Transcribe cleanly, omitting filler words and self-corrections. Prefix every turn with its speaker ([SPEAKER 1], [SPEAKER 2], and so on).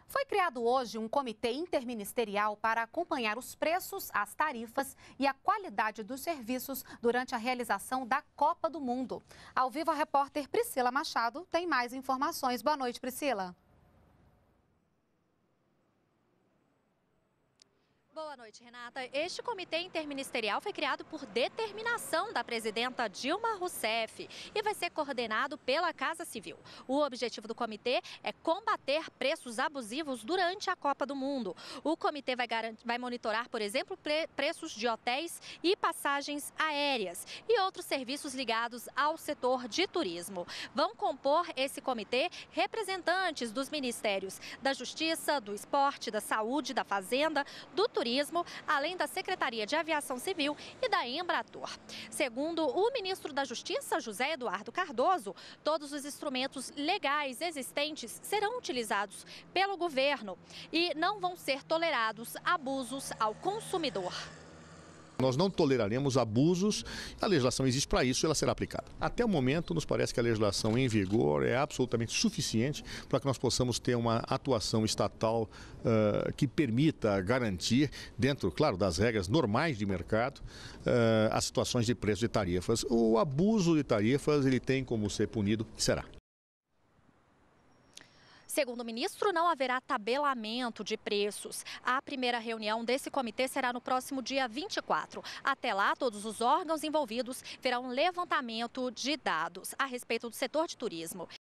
[SPEAKER 1] Foi criado hoje um comitê interministerial para acompanhar os preços, as tarifas e a qualidade dos serviços durante a realização da Copa do Mundo. Ao vivo, a repórter Priscila Machado tem mais informações. Boa noite, Priscila.
[SPEAKER 2] Boa noite, Renata. Este comitê interministerial foi criado por determinação da presidenta Dilma Rousseff e vai ser coordenado pela Casa Civil. O objetivo do comitê é combater preços abusivos durante a Copa do Mundo. O comitê vai monitorar, por exemplo, preços de hotéis e passagens aéreas e outros serviços ligados ao setor de turismo. Vão compor esse comitê representantes dos ministérios da Justiça, do Esporte, da Saúde, da Fazenda, do Turismo, além da Secretaria de Aviação Civil e da Embratur. Segundo o ministro da Justiça, José Eduardo Cardoso, todos os instrumentos legais existentes serão utilizados pelo governo e não vão ser tolerados abusos ao consumidor.
[SPEAKER 3] Nós não toleraremos abusos, a legislação existe para isso e ela será aplicada. Até o momento, nos parece que a legislação em vigor é absolutamente suficiente para que nós possamos ter uma atuação estatal que permita garantir, dentro, claro, das regras normais de mercado, as situações de preços e tarifas. O abuso de tarifas, ele tem como ser punido e será.
[SPEAKER 2] Segundo o ministro, não haverá tabelamento de preços. A primeira reunião desse comitê será no próximo dia 24. Até lá, todos os órgãos envolvidos farão um levantamento de dados a respeito do setor de turismo.